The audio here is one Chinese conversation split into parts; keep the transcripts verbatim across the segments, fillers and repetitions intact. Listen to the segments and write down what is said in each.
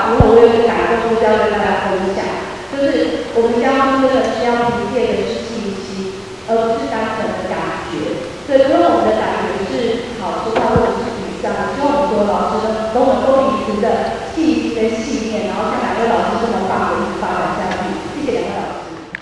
之后，我有一个感动，就是要跟大家分享，就是我们交通真的需要凭借的是信心，而不是单纯的感觉。所以，如果我们的感觉是好说话或者是沮丧，希望我们所有老师呢，都能够秉持着信心跟信念，然后像两位老师这么棒的一直发展下去。谢谢两位老师。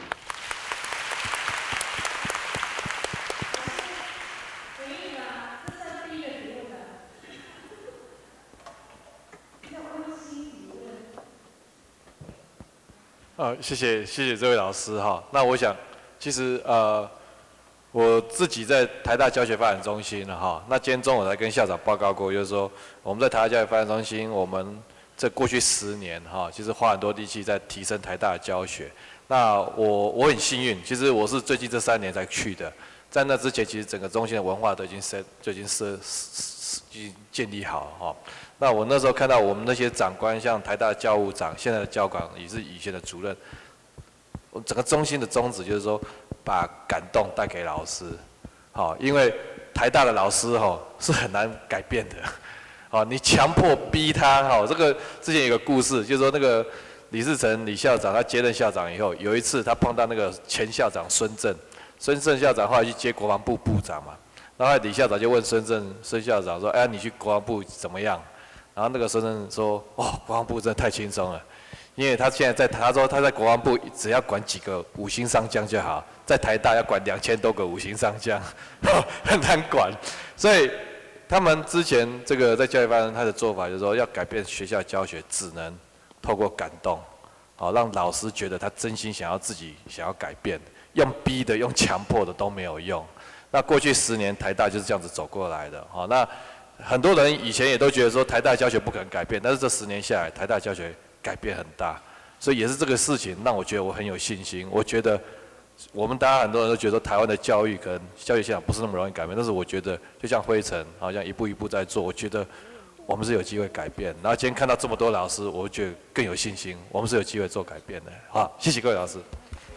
呃，谢谢谢谢这位老师哈。那我想，其实呃，我自己在台大教学发展中心了哈。那今天中午才跟校长报告过，就是说我们在台大教学发展中心，我们这过去十年哈，其实花很多力气在提升台大的教学。那我我很幸运，其实我是最近这三年才去的，在那之前，其实整个中心的文化都已经设就已经设已经建立好哈。 那我那时候看到我们那些长官，像台大的教务长，现在的教管也是以前的主任，我整个中心的宗旨就是说，把感动带给老师，好，因为台大的老师哈是很难改变的，好，你强迫逼他哈，这个之前有个故事，就是说那个李世成李校长他接任校长以后，有一次他碰到那个前校长孙正，孙正校长后来去接国防部部长嘛，然后李校长就问孙正孙校长说，哎，你去国防部怎么样？ 然后那个孙正说：“哦，国防部真的太轻松了，因为他现在在，他说他在国防部只要管几个五星上将就好，在台大要管两千多个五星上将，很难管。所以他们之前这个在教育发展他的做法就是说，要改变学校教学，只能透过感动，好让老师觉得他真心想要自己想要改变，用逼的、用强迫的都没有用。那过去十年台大就是这样子走过来的，好那。” 很多人以前也都觉得说台大教学不可能改变，但是这十年下来，台大教学改变很大，所以也是这个事情让我觉得我很有信心。我觉得我们大家很多人都觉得说台湾的教育可能教育现场不是那么容易改变，但是我觉得就像灰尘，好像一步一步在做，我觉得我们是有机会改变。然后今天看到这么多老师，我觉得更有信心，我们是有机会做改变的。好，谢谢各位老师。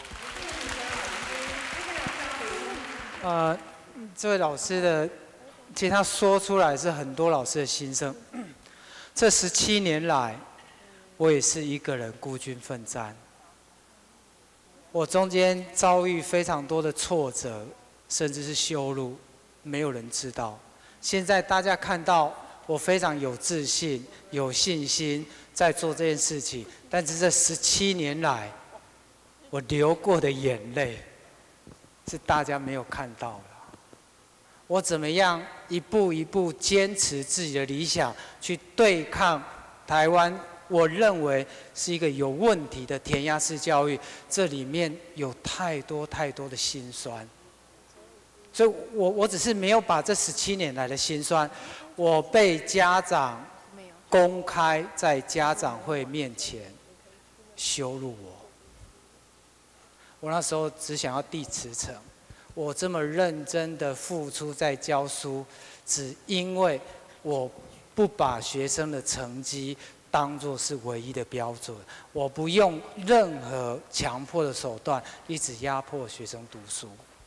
呃，这位老师的。 其实他说出来是很多老师的心声。这十七年来，我也是一个人孤军奋战。我中间遭遇非常多的挫折，甚至是羞辱，没有人知道。现在大家看到我非常有自信、有信心在做这件事情，但是这十七年来，我流过的眼泪，是大家没有看到的。 我怎么样一步一步坚持自己的理想，去对抗台湾？我认为是一个有问题的填鸭式教育，这里面有太多太多的辛酸。所以我我只是没有把这十七年来的辛酸，我被家长公开在家长会面前羞辱我。我那时候只想要递辞呈。 我这么认真的付出在教书，只因为我不把学生的成绩当作是唯一的标准，我不用任何强迫的手段，一直压迫学生读书。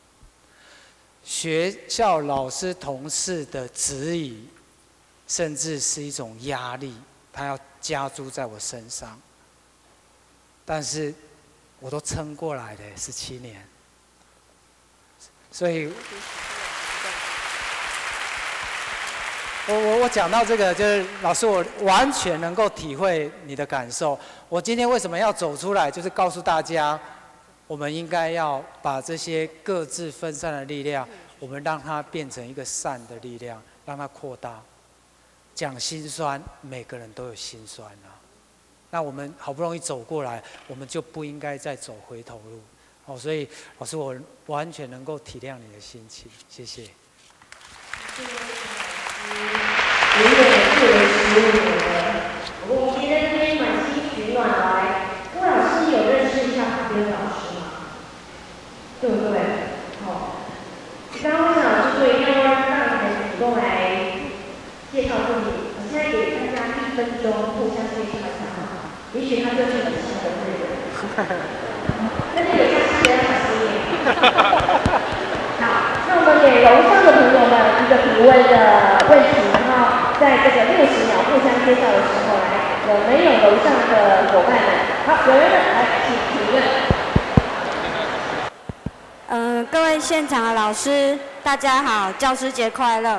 学校老师同事的质疑，甚至是一种压力，他要加诸在我身上。但是，我都撑过来了十七年。 所以，我我我讲到这个，就是老师，我完全能够体会你的感受。我今天为什么要走出来，就是告诉大家，我们应该要把这些各自分散的力量，我们让它变成一个善的力量，让它扩大。讲心酸，每个人都有心酸啊。那我们好不容易走过来，我们就不应该再走回头路。 哦，所以老师，我完全能够体谅你的心情，谢谢。 谢谢老师，永远不为十五年。我们今天这边暖心取暖来，各位老师有认识一下旁边的老师吗？对不对？好，刚刚魏老师说一定要让人主动来介绍自己，我现在给大家一分钟互相介绍一下哈，也许他就是你喜欢的人。那就有下期的小心眼。好，那我们给楼上的朋友们一个提问的问题，然后在这个六十秒互相介绍的时候，来，有没有楼上的的伙伴们。好，有人来请提问。 嗯、呃，各位现场的老师，大家好，教师节快乐。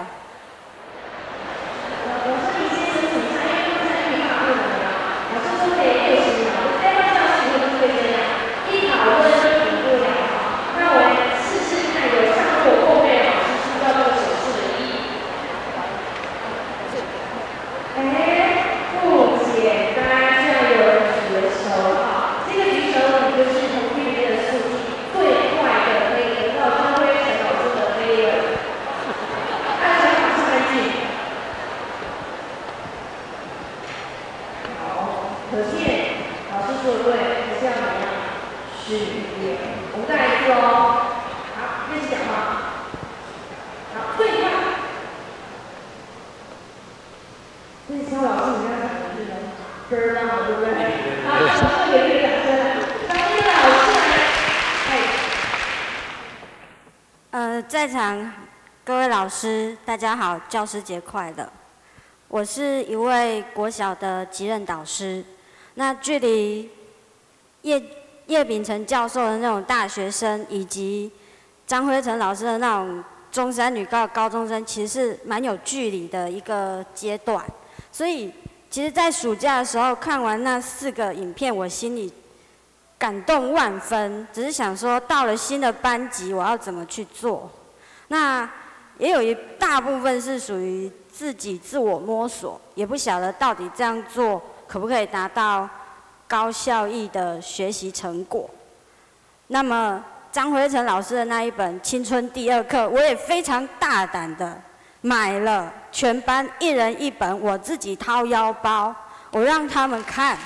呃，在场各位老师，大家好，教师节快乐！我是一位国小的级任导师，那距离叶叶秉成教授的那种大学生，以及张辉成老师的那种中山女高高中生，其实是蛮有距离的一个阶段。所以，其实，在暑假的时候看完那四个影片，我心里感动万分，只是想说，到了新的班级，我要怎么去做？那也有一大部分是属于自己自我摸索，也不晓得到底这样做可不可以达到高效益的学习成果。那么张辉成老师的那一本《青春第二课》，我也非常大胆的买了，全班一人一本，我自己掏腰包，我让他们看。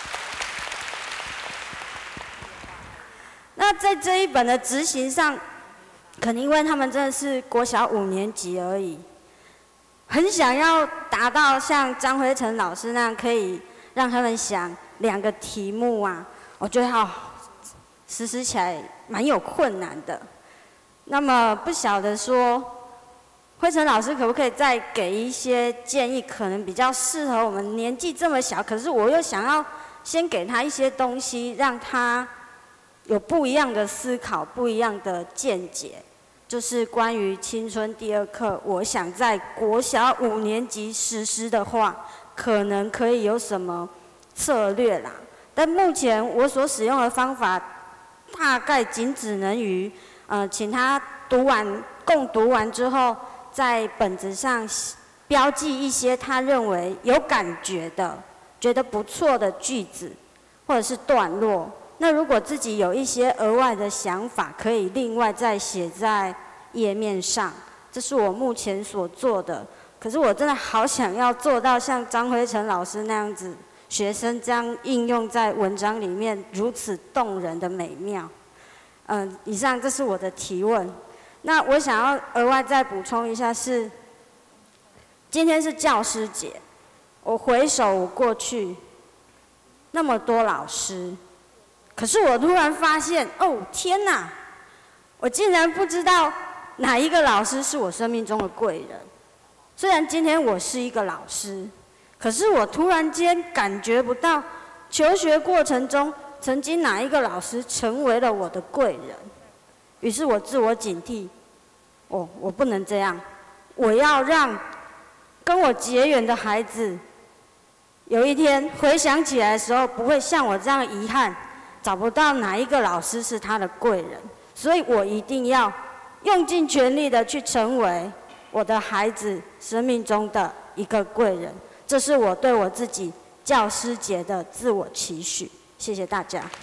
那在这一本的执行上，可能因为他们真的是国小五年级而已，很想要达到像张辉成老师那样，可以让他们想两个题目啊，我觉得哦，实施起来蛮有困难的。那么不晓得说，辉成老师可不可以再给一些建议，可能比较适合我们年纪这么小，可是我又想要先给他一些东西，让他有不一样的思考，不一样的见解，就是关于青春第二课，我想在国小五年级实施的话，可能可以有什么策略啦。但目前我所使用的方法，大概仅只能于，呃，请他读完，共读完之后，在本子上标记一些他认为有感觉的、觉得不错的句子，或者是段落。那如果自己有一些额外的想法，可以另外再写在页面上。这是我目前所做的。可是我真的好想要做到像张辉成老师那样子，学生这样应用在文章里面如此动人的美妙。嗯、呃，以上这是我的提问。那我想要额外再补充一下是，今天是教师节，我回首我过去那么多老师。可是我突然发现，哦天哪！我竟然不知道哪一个老师是我生命中的贵人。虽然今天我是一个老师，可是我突然间感觉不到求学过程中曾经哪一个老师成为了我的贵人。于是我自我警惕，哦，我不能这样，我要让跟我结缘的孩子，有一天回想起来的时候，不会像我这样遗憾。找不到哪一个老师是他的贵人，所以我一定要用尽全力的去成为我的孩子生命中的一个贵人。这是我对我自己教师节的自我期许。谢谢大家。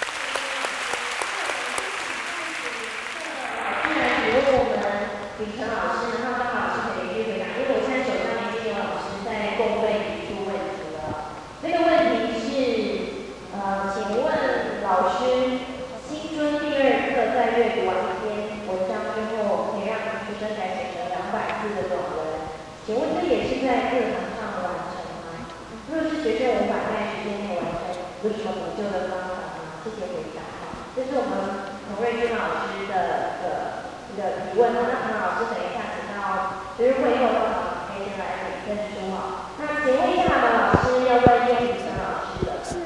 既然提问我们秉成老师，然后张老师可以去回答，因为我现在手上已经有老师在共备提出问题了。这个问题是，呃，请问。老师，青春第二课在阅读完一篇文章之后，可以让学生改写成两百字的短文。请问这也是在课堂上完成吗？若是学生无法在时间内完成，有什么补救的方法吗？谢谢回答。这是我们彭瑞君老师的的一个提问。那彭老师等一下请到就是会后的话，可以先来领证书哦。那请问一下，彭老师要问叶秉成老师的。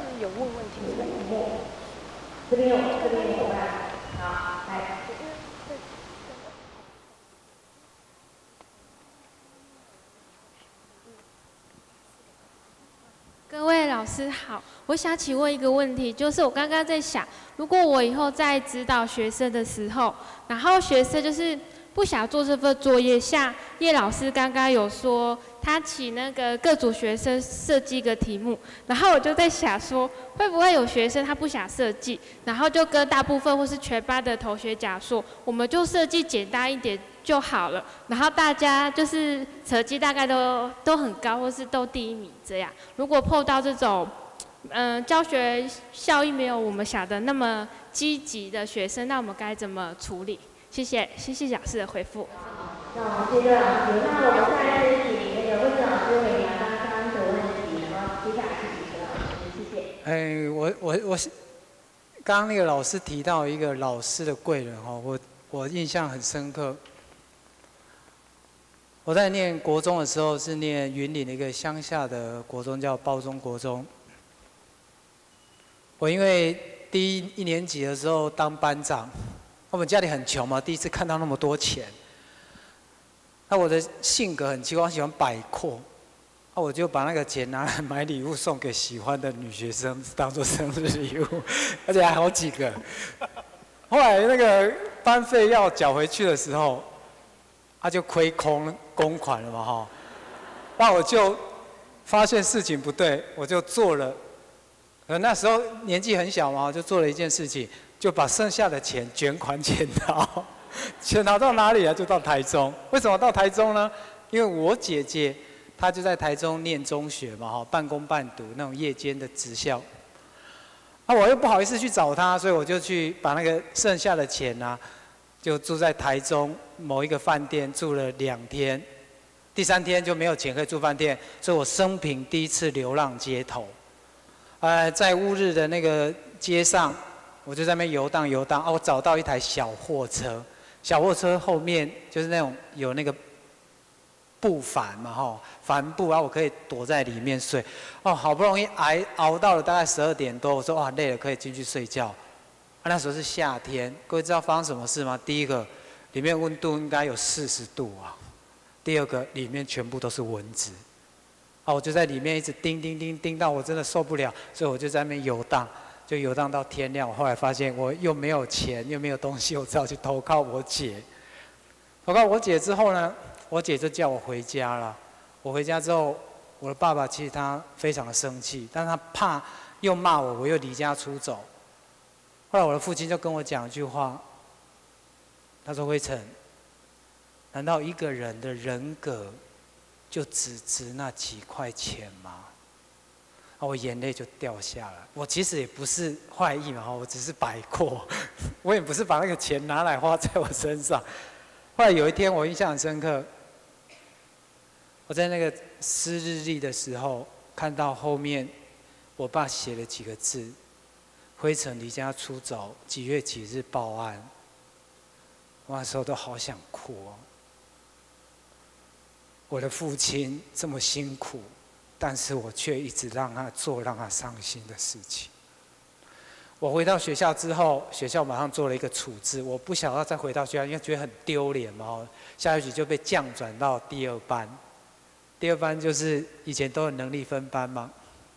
师好，我想请问一个问题，就是我刚刚在想，如果我以后在指导学生的时候，然后学生就是不想做这份作业，像叶老师刚刚有说，他请那个各组学生设计一个题目，然后我就在想说，会不会有学生他不想设计，然后就跟大部分或是全班的同学讲说，我们就设计简单一点就好了，然后大家就是成绩大概都都很高，或是都第一名这样。如果碰到这种，嗯、呃，教学效益没有我们想的那么积极的学生，那我们该怎么处理？谢谢，谢谢老师的回复。 那我们谢谢老师，那我们再来请那个温子老师回答刚刚的问题，然后接下来是李哲老师，谢谢。 哎，我我我，刚刚那个老师提到一个老师的贵人哈，我我印象很深刻。我在念国中的时候是念云林的一个乡下的国中，叫包中国中。我因为第一一年级的时候当班长，我们家里很穷嘛，第一次看到那么多钱。那我的性格很奇怪，我喜欢摆阔，那我就把那个钱拿来买礼物送给喜欢的女学生，当做生日礼物，而且还好几个。后来那个班费要缴回去的时候，他就亏空公款了嘛哈，那我就发现事情不对，我就做了，呃那时候年纪很小嘛，就做了一件事情，就把剩下的钱卷款潜逃，潜逃到哪里啊？就到台中。为什么到台中呢？因为我姐姐她就在台中念中学嘛哈，半工半读那种夜间的职校。啊，我又不好意思去找她，所以我就去把那个剩下的钱啊。就住在台中某一个饭店住了两天，第三天就没有钱可以住饭店，所以我生平第一次流浪街头。呃，在乌日的那个街上，我就在那边游荡游荡。啊，我找到一台小货车，小货车后面就是那种有那个布帆嘛吼，帆布，然后我可以躲在里面睡。哦，好不容易挨熬到了大概十二点多，我说哇累了，可以进去睡觉。啊、那时候是夏天，各位知道发生什么事吗？第一个，里面温度应该有四十度啊；第二个，里面全部都是蚊子。啊，我就在里面一直叮叮叮叮到我真的受不了，所以我就在那边游荡，就游荡到天亮。我后来发现我又没有钱，又没有东西，我只好去投靠我姐。投靠我姐之后呢，我姐就叫我回家了。我回家之后，我的爸爸其实他非常的生气，但他怕又骂我，我又离家出走。后来我的父亲就跟我讲一句话，他说：“辉成，难道一个人的人格就只值那几块钱吗？”啊，我眼泪就掉下来。我其实也不是坏意嘛，我只是摆阔，我也不是把那个钱拿来花在我身上。后来有一天，我印象很深刻，我在那个撕日历的时候，看到后面我爸写了几个字。辉成离家出走，几月几日报案？我那时候都好想哭哦。我的父亲这么辛苦，但是我却一直让他做让他伤心的事情。我回到学校之后，学校马上做了一个处置，我不想要再回到学校，因为觉得很丢脸嘛。下学期就被降转到第二班，第二班就是以前都有能力分班嘛。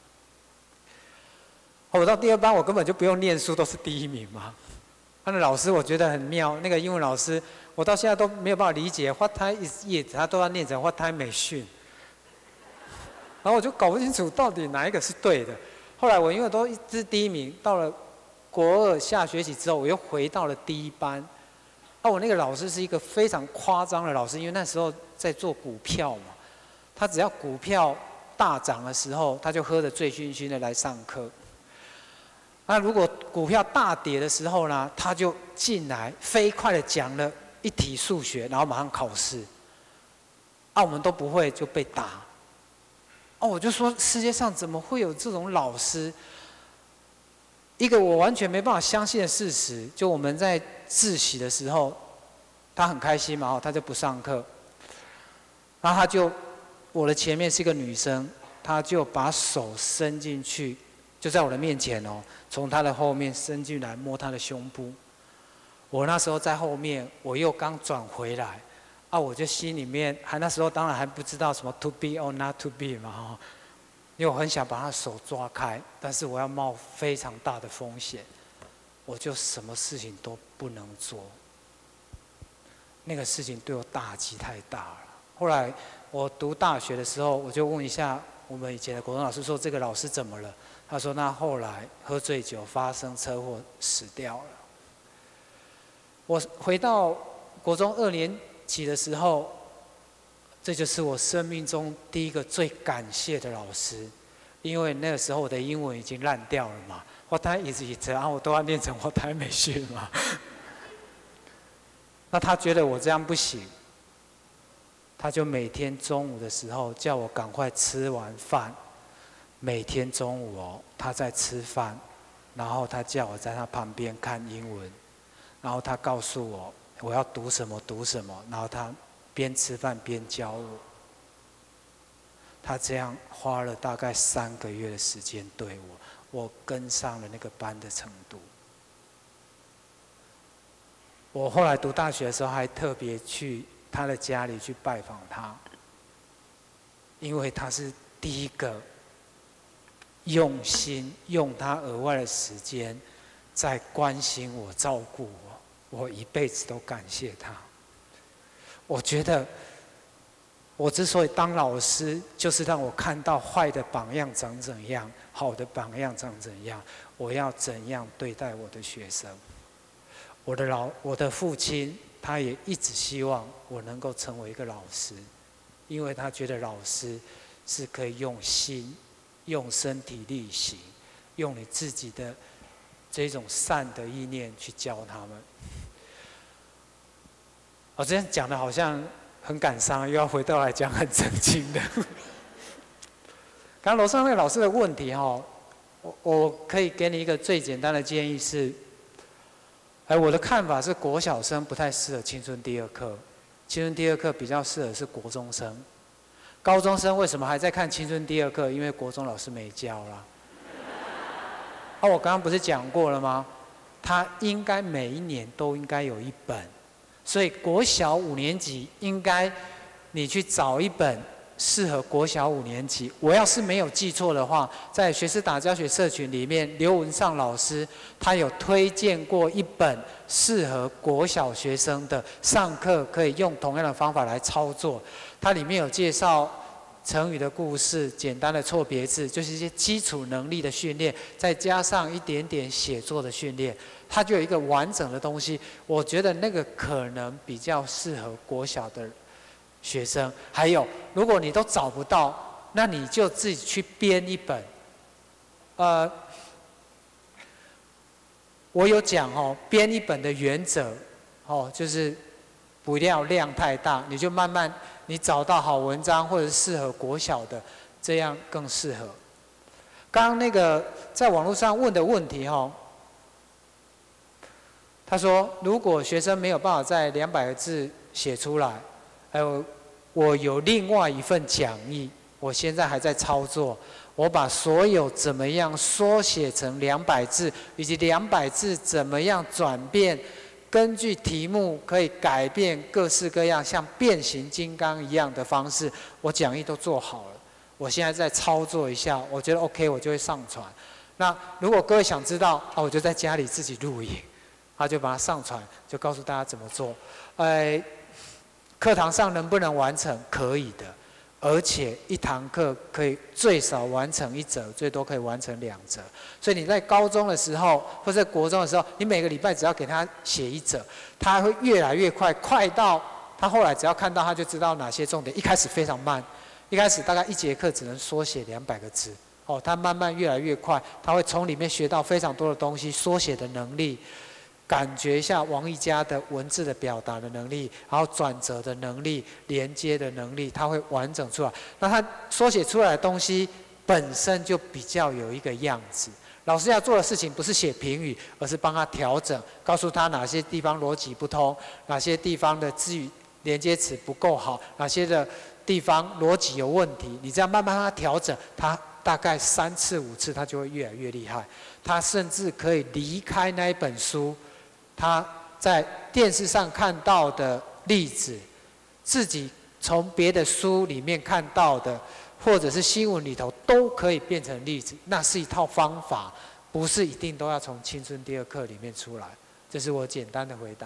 我到第二班，我根本就不用念书，都是第一名嘛。那个老师我觉得很妙，那个英文老师，我到现在都没有办法理解 ，What time is it？ 他都要念成 What time 美训。然后我就搞不清楚到底哪一个是对的。后来我因为都一直第一名，到了国二下学期之后，我又回到了第一班。啊，我那个老师是一个非常夸张的老师，因为那时候在做股票嘛，他只要股票大涨的时候，他就喝得醉醺醺的来上课。那如果股票大跌的时候呢，他就进来飞快的讲了一题数学，然后马上考试。啊，我们都不会就被打。哦，我就说世界上怎么会有这种老师？一个我完全没办法相信的事实，就我们在自习的时候，他很开心嘛，他就不上课，然后他就我的前面是一个女生，她就把手伸进去。就在我的面前哦，从他的后面伸进来摸他的胸部。我那时候在后面，我又刚转回来，啊，我就心里面还那时候当然还不知道什么 to be or not to be 嘛哈， 因为我很想把他手抓开，但是我要冒非常大的风险，我就什么事情都不能做。那个事情对我打击太大了。后来我读大学的时候，我就问一下我们以前的国中老师说这个老师怎么了？他说那后来喝醉酒发生车祸死掉了。我回到国中二年级的时候，这就是我生命中第一个最感谢的老师，因为那个时候我的英文已经烂掉了嘛，我台一直一直啊，我都要念成我台美训嘛。那他觉得我这样不行，他就每天中午的时候叫我赶快吃完饭，每天中午哦，他在吃饭，然后他叫我在他旁边看英文，然后他告诉我我要读什么读什么，然后他边吃饭边教我。他这样花了大概三个月的时间对我，我跟上了那个班的程度。我后来读大学的时候，还特别去他的家里去拜访他，因为他是第一个用心用他额外的时间在关心我、照顾我，我一辈子都感谢他。我觉得我之所以当老师，就是让我看到坏的榜样长怎样，好的榜样长怎样，我要怎样对待我的学生。我的老我的父亲，他也一直希望我能够成为一个老师，因为他觉得老师是可以用心、用身体力行、用你自己的这种善的意念去教他们。我这样讲的好像很感伤，又要回到来讲很正经的。刚刚楼上那个老师的问题哈，我我可以给你一个最简单的建议是。哎，我的看法是，国小生不太适合青春第二课，青春第二课比较适合是国中生。高中生为什么还在看青春第二课？因为国中老师没教啦。啊，我刚刚不是讲过了吗？他应该每一年都应该有一本，所以国小五年级应该你去找一本适合国小五年级。我要是没有记错的话，在学思达教学社群里面，刘文尚老师他有推荐过一本适合国小学生的，上课可以用同样的方法来操作。它里面有介绍成语的故事、简单的错别字，就是一些基础能力的训练，再加上一点点写作的训练，它就有一个完整的东西。我觉得那个可能比较适合国小的学生。还有，如果你都找不到，那你就自己去编一本。呃，我有讲哦，编一本的原则，哦，就是不要量太大，你就慢慢你找到好文章或者适合国小的，这样更适合。刚刚那个在网络上问的问题哦，他说如果学生没有办法在两百个字写出来，还有，我有另外一份讲义，我现在还在操作。我把所有怎么样缩写成两百字，以及两百字怎么样转变，根据题目可以改变各式各样，像变形金刚一样的方式，我讲义都做好了。我现在在操作一下，我觉得 OK， 我就会上传。那如果各位想知道，啊，我就在家里自己录影，他就把它上传，就告诉大家怎么做。呃。课堂上能不能完成？可以的，而且一堂课可以最少完成一则，最多可以完成两则。所以你在高中的时候，或者国中的时候，你每个礼拜只要给他写一则，他会越来越快，快到他后来只要看到他就知道哪些重点。一开始非常慢，一开始大概一节课只能缩写两百个字，哦，他慢慢越来越快，他会从里面学到非常多的东西，缩写的能力。感觉一下王一佳的文字的表达的能力，然后转折的能力、连接的能力，它会完整出来。那它缩写出来的东西本身就比较有一个样子。老师要做的事情不是写评语，而是帮他调整，告诉他哪些地方逻辑不通，哪些地方的字语连接词不够好，哪些的地方逻辑有问题。你这样慢慢让他调整，他大概三次五次，他就会越来越厉害。他甚至可以离开那一本书。他在电视上看到的例子，自己从别的书里面看到的， 或者是新闻里头都可以变成例子，那是一套方法，不是一定都要从青春第二课里面出来。这是我简单的回答。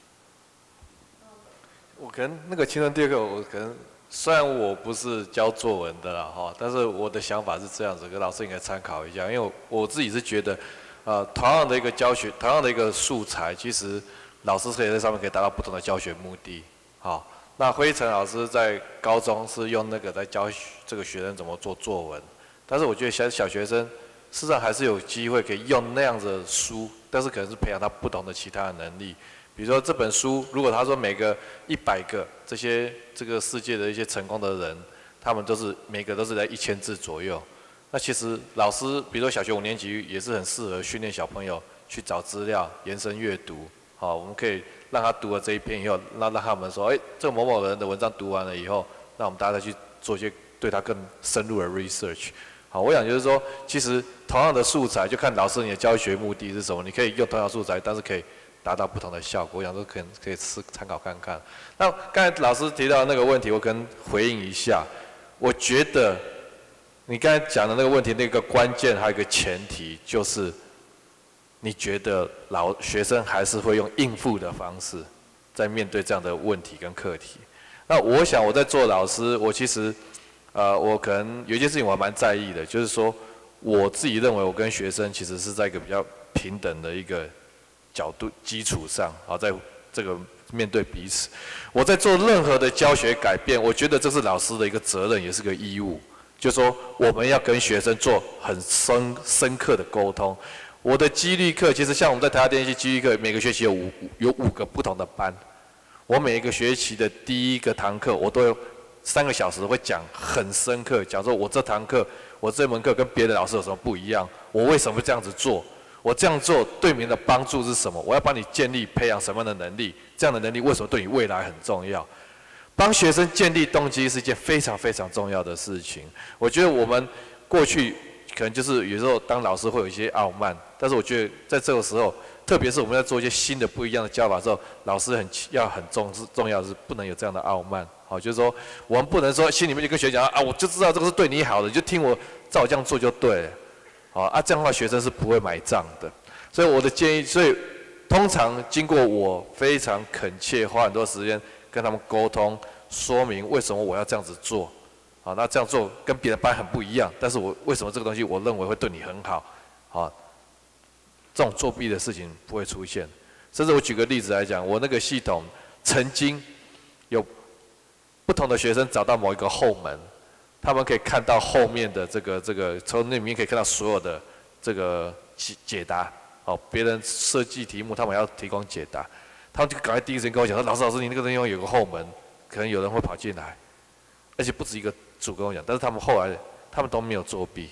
我可能那个青春第二课，我可能虽然我不是教作文的啦哈，但是我的想法是这样子，跟老师应该参考一下，因为我我自己是觉得，呃，同样的一个教学，同样的一个素材，其实老师可以在上面可以达到不同的教学目的。好，那辉成老师在高中是用那个在教这个学生怎么做作文，但是我觉得小小学生事实上还是有机会可以用那样子的书，但是可能是培养他不同的其他的能力。比如说这本书，如果他说每个一百个这些这个世界的一些成功的人，他们都是每个都是在一千字左右。那其实老师，比如说小学五年级也是很适合训练小朋友去找资料、延伸阅读。好，我们可以让他读了这一篇以后，让让他们说，哎、欸，这个某某人的文章读完了以后，那我们大家再去做一些对他更深入的 research。好，我想就是说，其实同样的素材，就看老师你的教学目的是什么。你可以用同样的素材，但是可以达到不同的效果。我想说可能可以参参考看看。那刚才老师提到那个问题，我可能回应一下。我觉得你刚才讲的那个问题，那个关键还有一个前提就是。你觉得老学生还是会用应付的方式，在面对这样的问题跟课题？那我想我在做老师，我其实，呃，我可能有一件事情我还蛮在意的，就是说我自己认为我跟学生其实是在一个比较平等的一个角度基础上，啊，在这个面对彼此，我在做任何的教学改变，我觉得这是老师的一个责任，也是个义务，就是说我们要跟学生做很深深刻的沟通。我的肌力课，其实像我们在台大电机肌力课，每个学期有五有五个不同的班。我每一个学期的第一个堂课，我都有三个小时会讲很深刻，讲说我这堂课，我这门课跟别的老师有什么不一样，我为什么这样子做，我这样做对你的帮助是什么，我要帮你建立培养什么样的能力，这样的能力为什么对你未来很重要？帮学生建立动机是一件非常非常重要的事情。我觉得我们过去。可能就是有时候当老师会有一些傲慢，但是我觉得在这个时候，特别是我们在做一些新的不一样的教法的时候，老师很要很重视重要的是不能有这样的傲慢。好，就是说我们不能说心里面就跟学生讲啊，我就知道这个是对你好的，你就听我照这样做就对了。好啊，这样的话学生是不会买账的。所以我的建议，所以通常经过我非常恳切花很多时间跟他们沟通，说明为什么我要这样子做。好，那这样做跟别的班很不一样，但是我为什么这个东西我认为会对你很好？好，这种作弊的事情不会出现。甚至我举个例子来讲，我那个系统曾经有不同的学生找到某一个后门，他们可以看到后面的这个这个，从那里面可以看到所有的这个解解答。好，别人设计题目，他们要提供解答，他们就赶快第一时间跟我讲说：“老师，老师，你那个地方有个后门，可能有人会跑进来。”而且不止一个组跟我讲，但是他们后来他们都没有作弊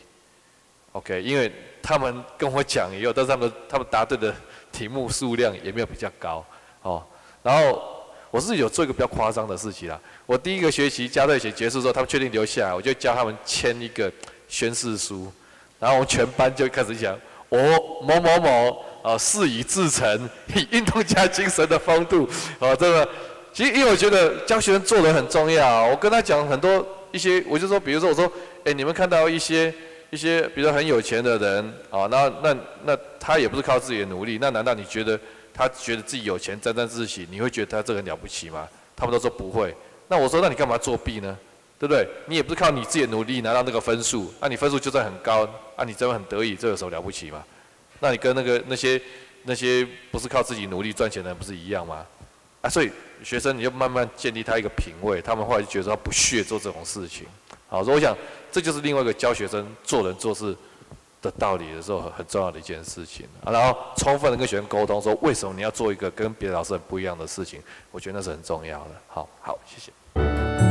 ，OK， 因为他们跟我讲也有，但是他们他们答对的题目数量也没有比较高，哦。然后我是有做一个比较夸张的事情啦，我第一个学期加队学结束之后，他们确定留下来，我就教他们签一个宣誓书，然后我们全班就开始讲，我某某某啊誓以至诚，以运动家精神的风度，啊这个。其实，因为我觉得教学生做人很重要。我跟他讲很多一些，我就说，比如说，我说，哎，你们看到一些一些，比如说很有钱的人，啊，那那那他也不是靠自己的努力，那难道你觉得他觉得自己有钱沾沾自喜，你会觉得他这个人了不起吗？他们都说不会。那我说，那你干嘛作弊呢？对不对？你也不是靠你自己的努力拿到那个分数，那、啊、你分数就算很高，啊，你真的很得意，这有什么了不起吗？那你跟那个那些那些不是靠自己努力赚钱的人不是一样吗？啊，所以学生你就慢慢建立他一个品味，他们后来就觉得他不屑做这种事情。好，所以我想这就是另外一个教学生做人做事的道理的时候很很重要的一件事情。啊，然后充分的跟学生沟通说为什么你要做一个跟别的老师很不一样的事情，我觉得那是很重要的。好，好，谢谢。